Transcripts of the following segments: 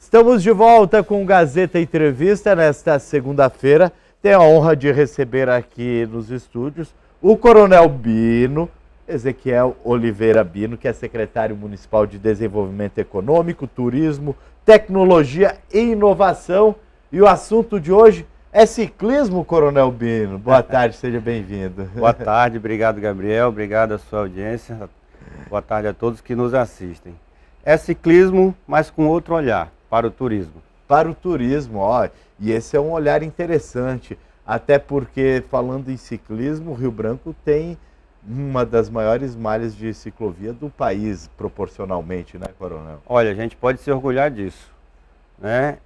Estamos de volta com o Gazeta Entrevista nesta segunda-feira. Tenho a honra de receber aqui nos estúdios o Coronel Bino, Ezequiel Oliveira Bino, que é secretário municipal de Desenvolvimento Econômico, Turismo, Tecnologia e Inovação. E o assunto de hoje é ciclismo, Coronel Bino. Boa tarde, seja bem-vindo. Boa tarde, obrigado, Gabriel, obrigado à sua audiência. Boa tarde a todos que nos assistem. É ciclismo, mas com outro olhar para o turismo. Para o turismo, ó, e esse é um olhar interessante, até porque, falando em ciclismo, o Rio Branco tem uma das maiores malhas de ciclovia do país, proporcionalmente, né, Coronel? Olha, a gente pode se orgulhar disso, né?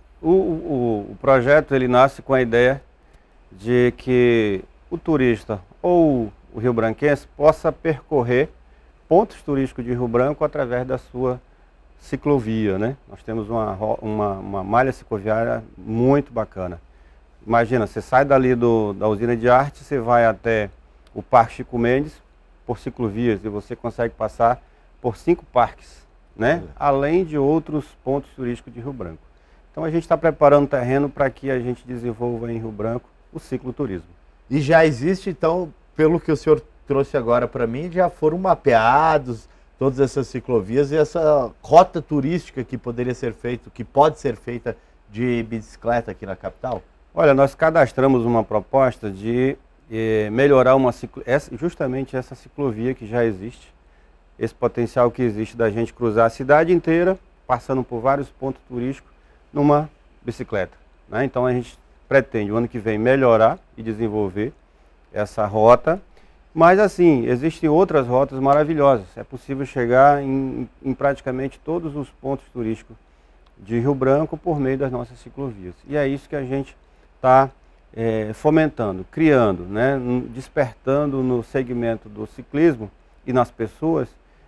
O projeto, ele nasce com a ideia de que o turista ou o rio-branquense possa percorrer pontos turísticos de Rio Branco através da sua ciclovia, né? Nós temos uma malha cicloviária muito bacana. Imagina, você sai dali da usina de arte, você vai até o Parque Chico Mendes por ciclovias e você consegue passar por 5 parques, né? Além de outros pontos turísticos de Rio Branco. Então a gente está preparando o terreno para que a gente desenvolva em Rio Branco o cicloturismo. E já existe, então, pelo que o senhor trouxe agora para mim, já foram mapeados todas essas ciclovias e essa rota turística que poderia ser feita, que pode ser feita de bicicleta aqui na capital? Olha, nós cadastramos uma proposta de melhorar justamente essa ciclovia que já existe, esse potencial que existe da gente cruzar a cidade inteira, passando por vários pontos turísticos, numa bicicleta, né? Então a gente pretende o ano que vem melhorar e desenvolver essa rota. Mas assim, existem outras rotas maravilhosas. É possível chegar em praticamente todos os pontos turísticos de Rio Branco por meio das nossas ciclovias. E é isso que a gente está fomentando, criando, né, despertando no segmento do ciclismo e nas pessoas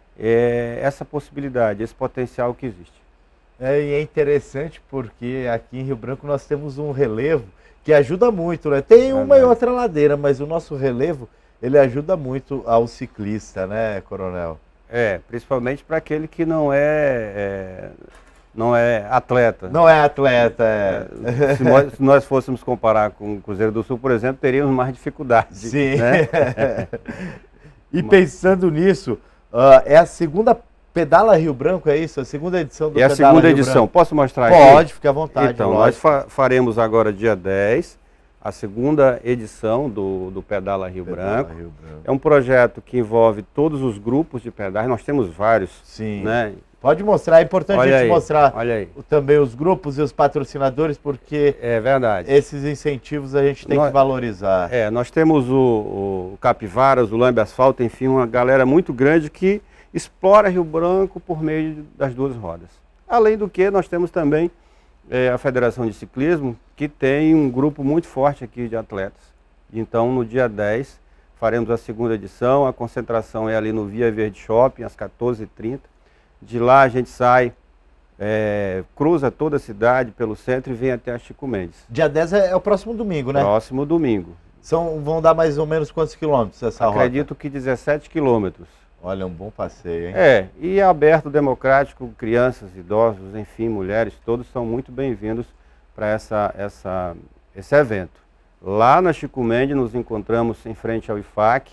essa possibilidade, esse potencial que existe. E é interessante porque aqui em Rio Branco nós temos um relevo que ajuda muito, né? Tem uma e outra ladeira, mas o nosso relevo ele ajuda muito ao ciclista, né, Coronel? Principalmente para aquele que não é atleta. Não é atleta, Se nós fôssemos comparar com o Cruzeiro do Sul, por exemplo, teríamos mais dificuldades. Sim. Né? E pensando nisso, é a segunda Pedala Rio Branco, é isso? A segunda edição do Pedala Rio Branco? É a segunda edição. Posso mostrar aqui? Pode, fica à vontade. Então, lógico. Nós faremos agora dia 10, a segunda edição do Pedala Rio Branco. É um projeto que envolve todos os grupos de pedais, nós temos vários. Sim. Né? Pode mostrar, é importante a gente mostrar também os grupos e os patrocinadores, porque é verdade. Esses incentivos a gente tem que valorizar. Nós temos o Capivaras, o Lambe Asfalto, enfim, uma galera muito grande que explora Rio Branco por meio das duas rodas. Além do que, nós temos também a Federação de Ciclismo, que tem um grupo muito forte aqui de atletas. Então, no dia 10, faremos a segunda edição, a concentração é ali no Via Verde Shopping, às 14h30. De lá a gente sai, cruza toda a cidade pelo centro e vem até a Chico Mendes. Dia 10 é o próximo domingo, né? Próximo domingo. Vão dar mais ou menos quantos quilômetros essa rota? Acredito que 17 quilômetros. Olha, um bom passeio, hein? E é aberto, democrático, crianças, idosos, enfim, mulheres, todos são muito bem-vindos para esse evento. Lá na Chico Mendes nos encontramos em frente ao IFAC,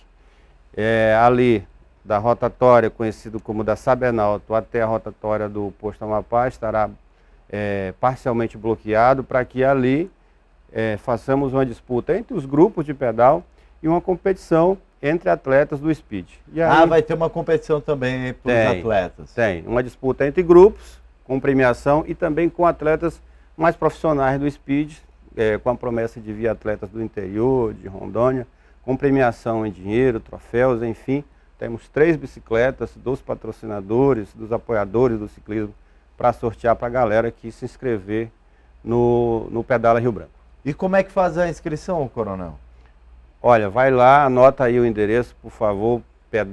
ali da rotatória, conhecido como da Sabenalto, até a rotatória do Posto Amapá, estará parcialmente bloqueado para que ali façamos uma disputa entre os grupos de pedal e uma competição entre atletas do Speed. E aí, vai ter uma competição também para os atletas? Tem, uma disputa entre grupos, com premiação e também com atletas mais profissionais do Speed, com a promessa de vir atletas do interior, de Rondônia, com premiação em dinheiro, troféus, enfim. Temos 3 bicicletas dos patrocinadores, dos apoiadores do ciclismo, para sortear para a galera que se inscrever no Pedala Rio Branco. E como é que faz a inscrição, Coronel? Olha, vai lá, anota aí o endereço, por favor,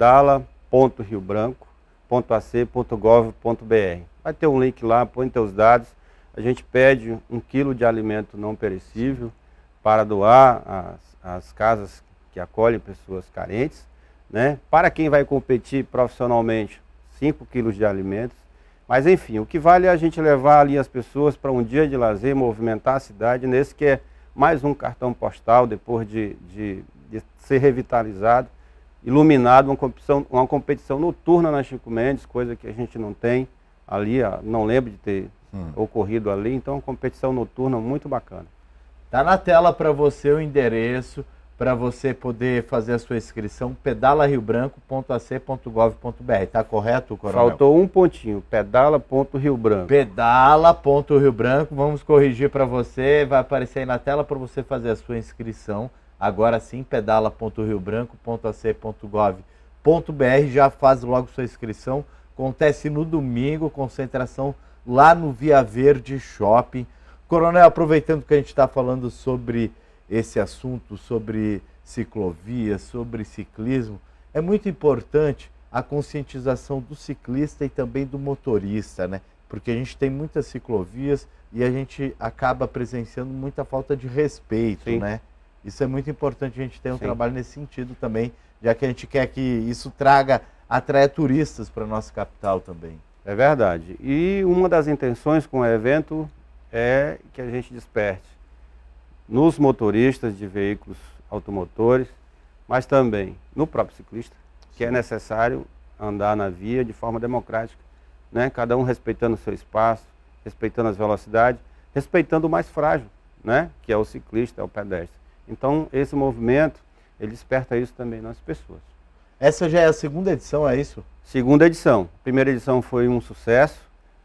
pedala.riobranco.ac.gov.br. Vai ter um link lá, põe teus dados. A gente pede 1 quilo de alimento não perecível para doar às casas que acolhem pessoas carentes, né? Para quem vai competir profissionalmente, 5 quilos de alimentos. Mas enfim, o que vale é a gente levar ali as pessoas para um dia de lazer, movimentar a cidade, nesse que é mais um cartão postal, depois de ser revitalizado, iluminado, uma competição noturna na Chico Mendes, coisa que a gente não tem ali, não lembro de ter ocorrido ali, então uma competição noturna muito bacana. Tá na tela para você o endereço, para você poder fazer a sua inscrição, pedalariobranco.ac.gov.br. Tá correto, Coronel? Faltou um pontinho, pedala.riobranco. Pedala.riobranco, vamos corrigir para você, vai aparecer aí na tela para você fazer a sua inscrição. Agora sim, pedala.riobranco.ac.gov.br, já faz logo sua inscrição. Acontece no domingo, concentração lá no Via Verde Shopping. Coronel, aproveitando que a gente está falando sobre esse assunto, sobre ciclovia, sobre ciclismo, é muito importante a conscientização do ciclista e também do motorista, né? Porque a gente tem muitas ciclovias e a gente acaba presenciando muita falta de respeito, Sim. né? Isso é muito importante, a gente ter um Sim. trabalho nesse sentido também, já que a gente quer que isso atraia turistas para a nossa capital também. É verdade. E uma das intenções com o evento é que a gente desperte nos motoristas de veículos automotores, mas também no próprio ciclista, que é necessário andar na via de forma democrática, né? Cada um respeitando o seu espaço, respeitando as velocidades, respeitando o mais frágil, né? Que é o ciclista, é o pedestre. Então, esse movimento, ele desperta isso também nas pessoas. Essa já é a segunda edição, é isso? Segunda edição. A primeira edição foi um sucesso.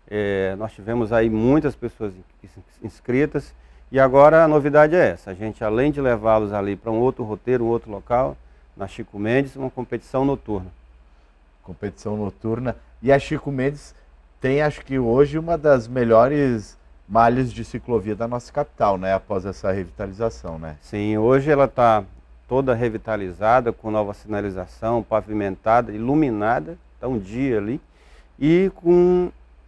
Nós tivemos aí muitas pessoas inscritas. E agora a novidade é essa. A gente, além de levá-los ali para um outro roteiro, um outro local, na Chico Mendes, uma competição noturna. Competição noturna. E a Chico Mendes tem, acho que hoje, uma das melhores malhas de ciclovia da nossa capital, né? Após essa revitalização, né? Sim, hoje ela está toda revitalizada, com nova sinalização, pavimentada, iluminada, está um dia ali, e com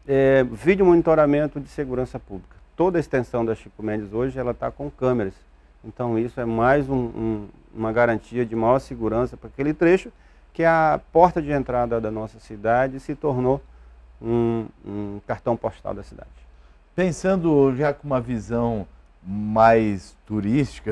vídeo monitoramento de segurança pública. Toda a extensão da Chico Mendes hoje ela está com câmeras. Então isso é mais uma garantia de maior segurança para aquele trecho, que é a porta de entrada da nossa cidade, se tornou um cartão postal da cidade. Pensando já com uma visão mais turística,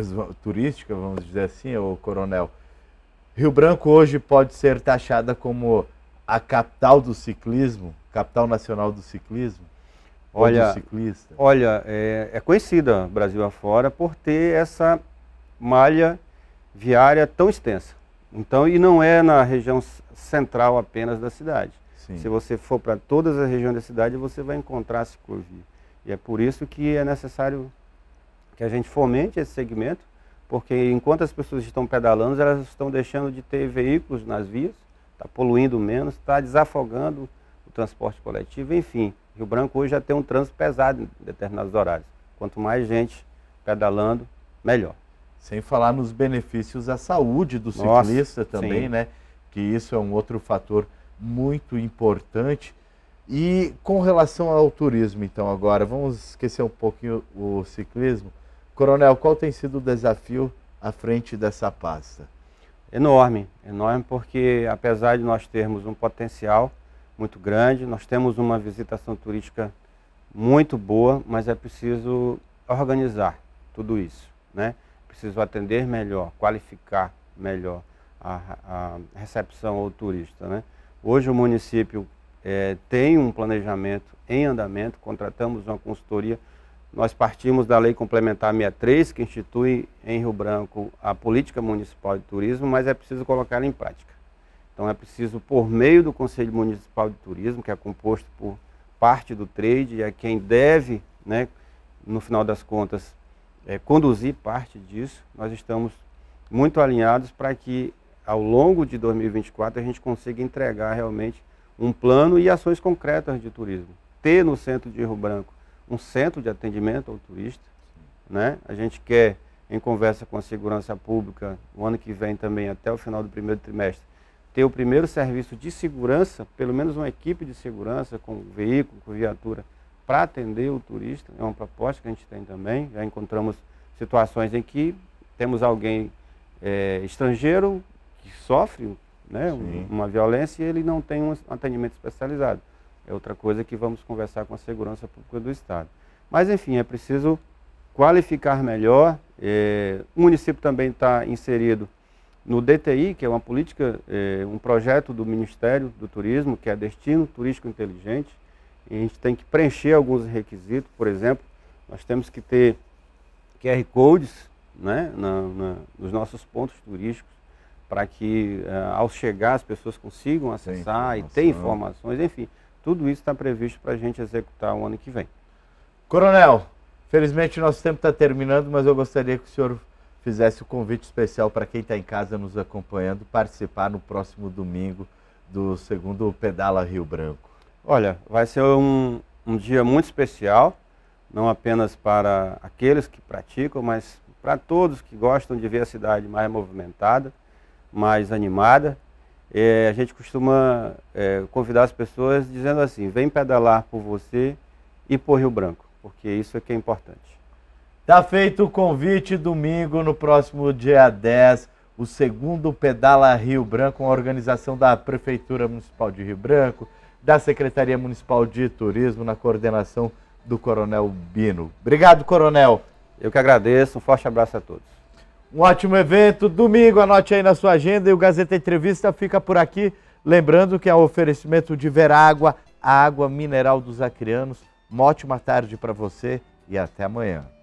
vamos dizer assim, ô Coronel, Rio Branco hoje pode ser taxada como a capital do ciclismo, capital nacional do ciclismo? Olha, ciclista? Olha, é conhecida Brasil afora por ter essa malha viária tão extensa. Então, e não é na região central apenas da cidade. Sim. Se você for para todas as regiões da cidade, você vai encontrar ciclovia. E é por isso que é necessário que a gente fomente esse segmento, porque enquanto as pessoas estão pedalando, elas estão deixando de ter veículos nas vias, está poluindo menos, está desafogando o transporte coletivo, enfim. Rio Branco hoje já tem um trânsito pesado em determinados horários. Quanto mais gente pedalando, melhor. Sem falar nos benefícios à saúde do ciclista também, sim, né? Que isso é um outro fator muito importante. E com relação ao turismo, então, agora, vamos esquecer um pouquinho o ciclismo. Coronel, qual tem sido o desafio à frente dessa pasta? Enorme, enorme, porque apesar de nós termos um potencial muito grande, nós temos uma visitação turística muito boa, mas é preciso organizar tudo isso, né? Preciso atender melhor, qualificar melhor a recepção ao turista, né? Hoje o município tem um planejamento em andamento, contratamos uma consultoria, nós partimos da Lei Complementar 63, que institui em Rio Branco a política municipal de turismo, mas é preciso colocá-la em prática. Então é preciso, por meio do Conselho Municipal de Turismo, que é composto por parte do trade, e é quem deve, né, no final das contas, conduzir parte disso, nós estamos muito alinhados para que, ao longo de 2024, a gente consiga entregar realmente um plano e ações concretas de turismo. Ter no centro de Rio Branco um centro de atendimento ao turista, né? A gente quer, em conversa com a segurança pública, o ano que vem também, até o final do primeiro trimestre, ter o primeiro serviço de segurança, pelo menos uma equipe de segurança com veículo, com viatura, para atender o turista. É uma proposta que a gente tem também. Já encontramos situações em que temos alguém estrangeiro que sofre, né, uma violência, e ele não tem um atendimento especializado. é outra coisa que vamos conversar com a segurança pública do Estado. Mas, enfim, é preciso qualificar melhor. O município também está inserido no DTI, que é uma política, um projeto do Ministério do Turismo, que é Destino Turístico Inteligente. E a gente tem que preencher alguns requisitos. Por exemplo, nós temos que ter QR Codes, né, nos nossos pontos turísticos, para que ao chegar as pessoas consigam acessar e ter informações. Enfim, tudo isso está previsto para a gente executar o ano que vem. Coronel, felizmente nosso tempo está terminando, mas eu gostaria que o senhor fizesse o convite especial para quem está em casa nos acompanhando, participar no próximo domingo do segundo Pedala Rio Branco. Olha, vai ser um dia muito especial, não apenas para aqueles que praticam, mas para todos que gostam de ver a cidade mais movimentada, mais animada. A gente costuma convidar as pessoas dizendo assim: vem pedalar por você e por Rio Branco, porque isso é que é importante. Tá feito o convite, domingo, no próximo dia 10, o segundo Pedala Rio Branco, uma organização da Prefeitura Municipal de Rio Branco, da Secretaria Municipal de Turismo, na coordenação do Coronel Bino. Obrigado, Coronel. Eu que agradeço, um forte abraço a todos. Um ótimo evento, domingo, anote aí na sua agenda, e o Gazeta Entrevista fica por aqui. Lembrando que é um oferecimento de Verágua, a água mineral dos acrianos. Uma ótima tarde para você e até amanhã.